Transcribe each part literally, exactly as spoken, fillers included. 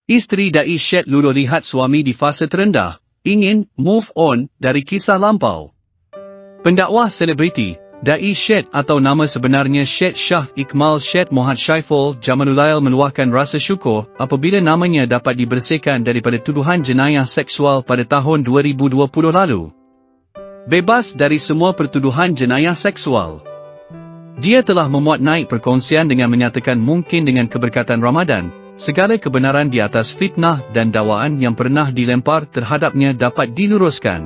Isteri Dai Syed Lulu lihat suami di fasa terendah, ingin move on dari kisah lampau. Pendakwah selebriti, Dai Syed atau nama sebenarnya Syed Shah Ikmal Syed Mohd Syaiful Jamalulail meluahkan rasa syukur apabila namanya dapat dibersihkan daripada tuduhan jenayah seksual pada tahun dua ribu dua puluh lalu. Bebas dari semua pertuduhan jenayah seksual. Dia telah memuat naik perkongsian dengan menyatakan mungkin dengan keberkatan Ramadan, segala kebenaran di atas fitnah dan dakwaan yang pernah dilempar terhadapnya dapat diluruskan.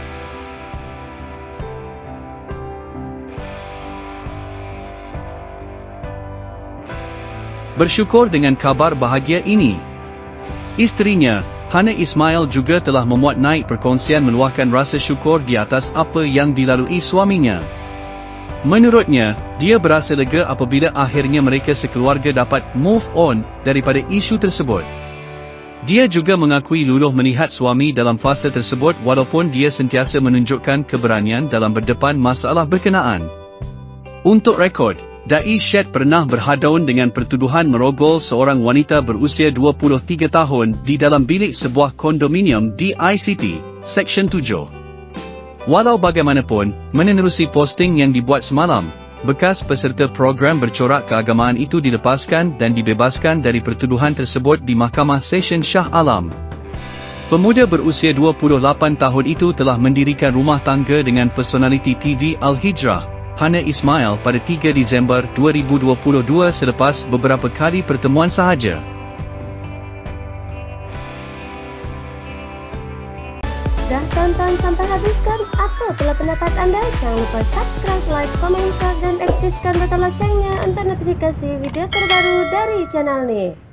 Bersyukur dengan kabar bahagia ini. Isterinya, Hana Ismail juga telah memuat naik perkongsian meluahkan rasa syukur di atas apa yang dilalui suaminya. Menurutnya, dia berasa lega apabila akhirnya mereka sekeluarga dapat move on daripada isu tersebut. Dia juga mengakui luluh melihat suami dalam fasa tersebut walaupun dia sentiasa menunjukkan keberanian dalam berdepan masalah berkenaan. Untuk rekod, Dai Syed pernah berhadaun dengan pertuduhan merogol seorang wanita berusia dua puluh tiga tahun di dalam bilik sebuah kondominium di I C T, Seksyen tujuh. Walau bagaimanapun, menerusi posting yang dibuat semalam, bekas peserta program bercorak keagamaan itu dilepaskan dan dibebaskan dari pertuduhan tersebut di Mahkamah Session Shah Alam. Pemuda berusia dua puluh lapan tahun itu telah mendirikan rumah tangga dengan personaliti T V Al-Hijrah, Hana Ismail pada tiga Disember dua ribu dua puluh dua selepas beberapa kali pertemuan sahaja. Dah tonton sampai habis kan? Apa pula pendapat anda? Jangan lupa subscribe, like, komen, share dan aktifkan butang loncengnya untuk notifikasi video terbaru dari channel ini.